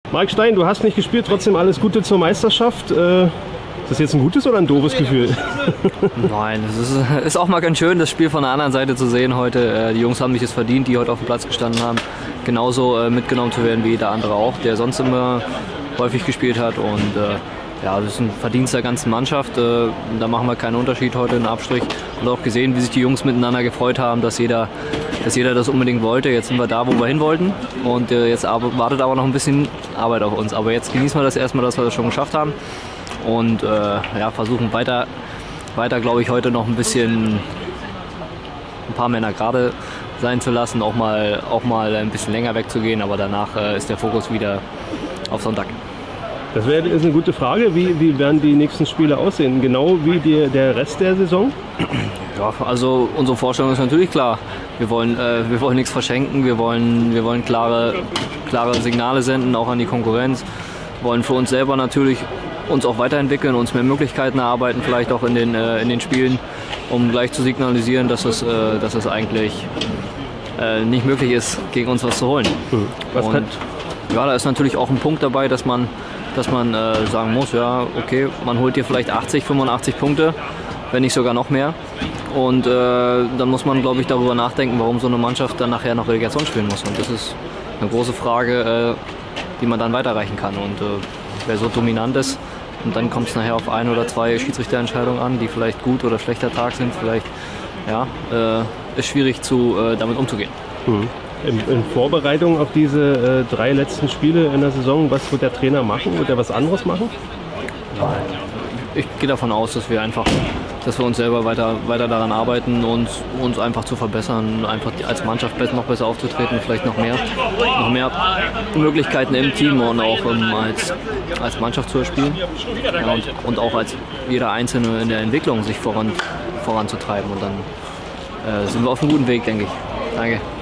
Marc Stein, du hast nicht gespielt, trotzdem alles Gute zur Meisterschaft. Ist das jetzt ein gutes oder ein doofes Gefühl? Nein, es ist auch mal ganz schön, das Spiel von der anderen Seite zu sehen heute. Die Jungs haben sich es verdient, die heute auf dem Platz gestanden haben, genauso mitgenommen zu werden wie jeder andere auch, der sonst immer häufig gespielt hat. Und ja, das ist ein Verdienst der ganzen Mannschaft. Da machen wir keinen Unterschied heute, einen Abstrich. Und auch gesehen, wie sich die Jungs miteinander gefreut haben, dass jeder das unbedingt wollte. Jetzt sind wir da, wo wir hin wollten. Und jetzt wartet aber noch ein bisschen Arbeit auf uns. Aber jetzt genießen wir das erstmal, dass wir das schon geschafft haben. Und ja, versuchen weiter, glaube ich, heute noch ein paar Männer gerade sein zu lassen, auch mal ein bisschen länger wegzugehen. Aber danach ist der Fokus wieder auf Sonntag. Das ist eine gute Frage. Wie werden die nächsten Spiele aussehen? Genau wie der Rest der Saison? Ja, also unsere Vorstellung ist natürlich klar. Wir wollen nichts verschenken. Wir wollen klare Signale senden, auch an die Konkurrenz. Wir wollen für uns selber natürlich uns auch weiterentwickeln, uns mehr Möglichkeiten erarbeiten, vielleicht auch in den Spielen, um gleich zu signalisieren, dass es eigentlich nicht möglich ist, gegen uns was zu holen. Und ja, da ist natürlich auch ein Punkt dabei, dass man sagen muss, ja, okay, man holt hier vielleicht 80, 85 Punkte, wenn nicht sogar noch mehr. Und dann muss man, glaube ich, darüber nachdenken, warum so eine Mannschaft dann nachher noch Relegation spielen muss. Und das ist eine große Frage, die man dann weiterreichen kann. Und wer so dominant ist, und dann kommt es nachher auf 1 oder 2 Schiedsrichterentscheidungen an, die vielleicht gut oder schlechter Tag sind, vielleicht ja, ist schwierig damit umzugehen. In Vorbereitung auf diese 3 letzten Spiele in der Saison, was wird der Trainer machen? Wird er was anderes machen? Ich gehe davon aus, dass wir uns selber weiter daran arbeiten, uns einfach zu verbessern, einfach als Mannschaft noch besser aufzutreten, vielleicht noch mehr Möglichkeiten im Team und auch als Mannschaft zu spielen, ja, und auch als jeder Einzelne in der Entwicklung sich voranzutreiben. Und dann sind wir auf einem guten Weg, denke ich. Danke.